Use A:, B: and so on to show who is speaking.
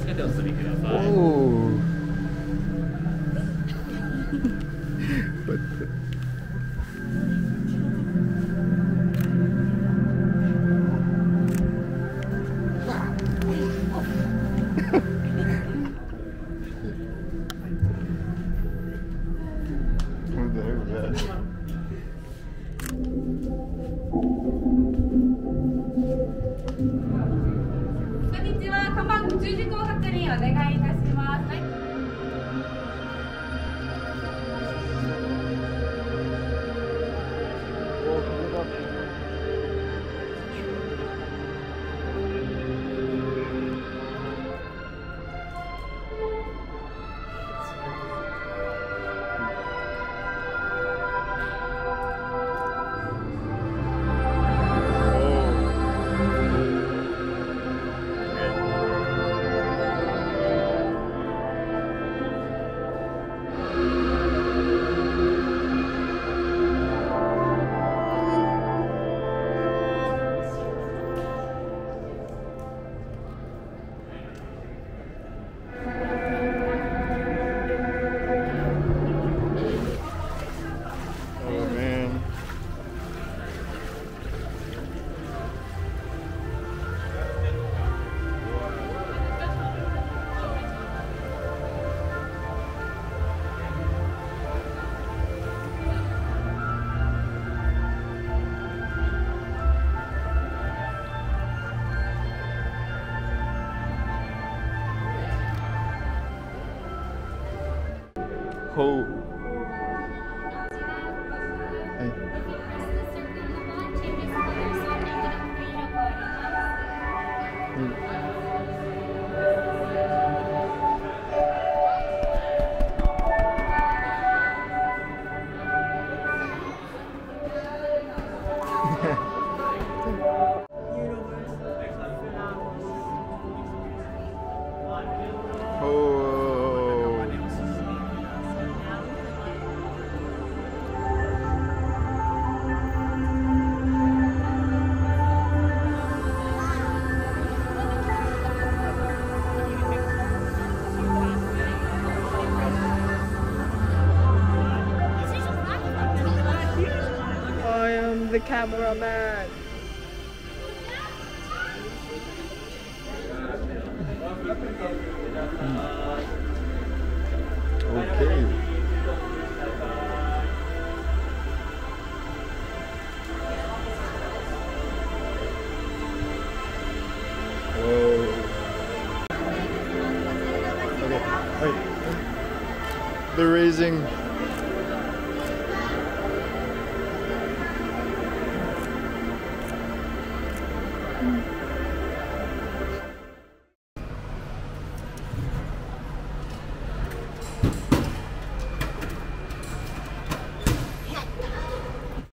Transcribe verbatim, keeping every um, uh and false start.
A: つけてお進みください。
B: Oh. What the? What the heck was that?
C: こんにちは。看板注意事項確認お願いいたします。はい。
B: Oh.
D: I am the cameraman.
B: Okay. Whoa. Okay. Hey. They're raising.
D: Mm.